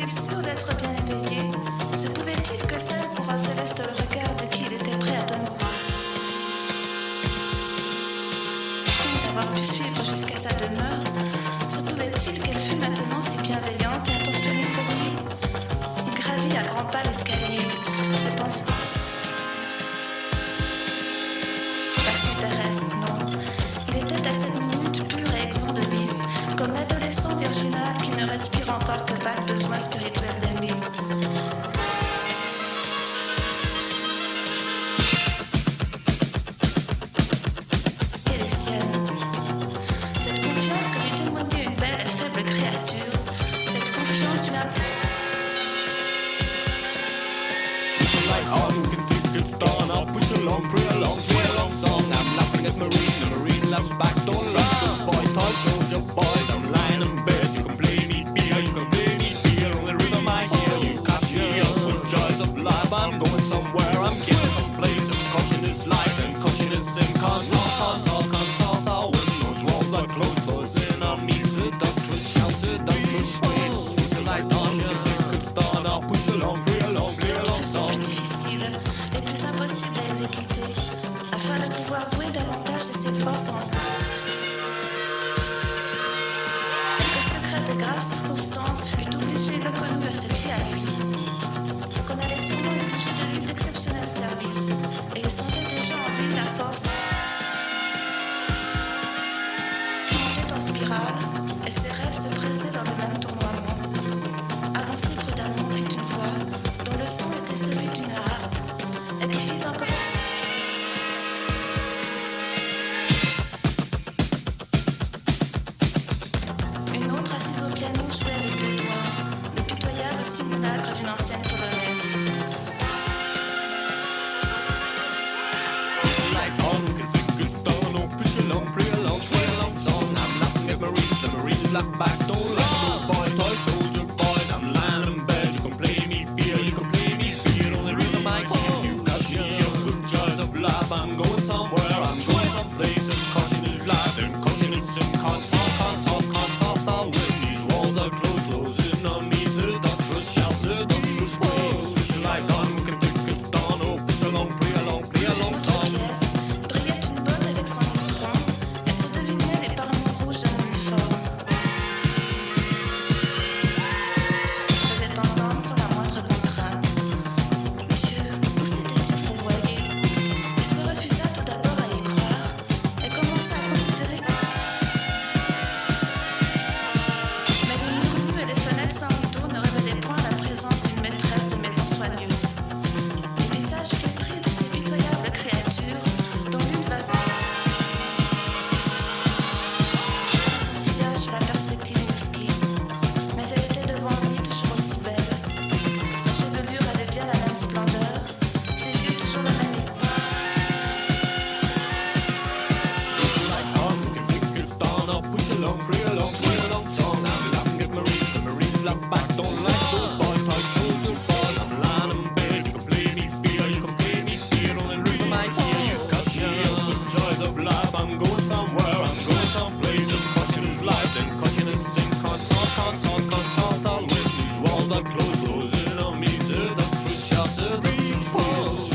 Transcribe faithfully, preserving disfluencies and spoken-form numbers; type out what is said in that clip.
était-il sûr d'être bien éveillé? Se pouvait-il que celle pour un céleste le regard de qui il était prêt à donner? Sans d'avoir pu suivre jusqu'à sa demeure, se pouvait-il qu'elle fût maintenant si bienveillante et attentionnée pour lui? Il gravit à grands pas l'escalier, ses pensées. Passion terrestre, non. Il était à cette minute pur et exempt de vice, comme l'adolescent virginal qui ne respire encore que vague besoin spirituel d'aimer. Et les siennes. Cette confiance que lui témoignait une belle et faible créature, cette confiance lui implique. Like all who can think it's done, I'll push along, pray along, sway along song. I'm laughing at Marine, the Marine laughs back. Don't laugh, those boys, toy soldier boys. I'm lying in bed, you can play me fear, you can play me fear. On the rhythm I hear, you catch me up with joys of life. I'm going somewhere, I'm getting someplace. And caution is life, and caution is sin. Can't talk, can't talk, can't talk. Our windows, walls are closed, closing on me. Seductress, shout, seductress, wait. It's like dawn, you can think it's done. I'll push along, pray along, play along song. Les plus impossibles à exécuter, afin de pouvoir vouer davantage de ses forces en soi. Quelques secrètes et graves circonstances fut obligé le connu à se fier à lui, qu'on allait sûrement exiger de lui d'exceptionnels services, et il sentait déjà en lui la force. Il montait en spirale, et ses rêves se pressaient dans le même tournoiement. Avancer prudemment fit une voix, dont le son était celui d'une harpe, et qui fit encore. Une autre assise au piano jouait avec deux doigts, le pitoyable simulacre d'une ancienne polonaise. It's like all who can think it's done. Oh, push along, pray along, sway along song. I'm laughing at Marines, the Marines laugh back. Don't laugh, those boys, toy soldier boys. I'm lying in bed, you can play me fear, you can play me fear. On the rhythm I hear, you catch me up with joys of life. I'm going somewhere, I'm going someplace. And caution is life, and caution is sin. Can't talk, can't talk, can't talk. I'll win. These walls are closed, closing on me. Seductress, shout, seductress, wait. Switch like dawn, we can think it's done. Oh, push along, pray along, play along song. Brillait une bonne avec son front, et se devinait les parements rouges d'un uniforme. Faisait entendre sans la moindre contrainte. Monsieur, où s'était-il fourvoyé? Il se refusa tout d'abord à y croire, et commença à considérer. Mais les murs et les fenêtres sans rideaux ne révélaient point la présence d'une maîtresse de maison soigneuse. Les visages flétris de ces pitoyables créatures, dont l'une va son sillage sur la perspective mesquine, mais elle était devant lui toujours aussi belle. Sa chevelure avait bien la même splendeur, ses yeux toujours le même éclat. It's like all who can think it's done. I'll push along, pray along, sway along song. I'm laughing at Marines, the Marines laugh back. Don't like those boys, toy soldier boys. I'm lying in bed, you can play me fear, you can play me fear. On the rhythm I hear, you catch me up with joys of life. I'm going somewhere, I'm going someplace. And caution is life, and caution is sin. Can't talk, can't talk, can't talk. I'll win. These walls are closed, closing on me. Seductress, shout, seductress, whoa.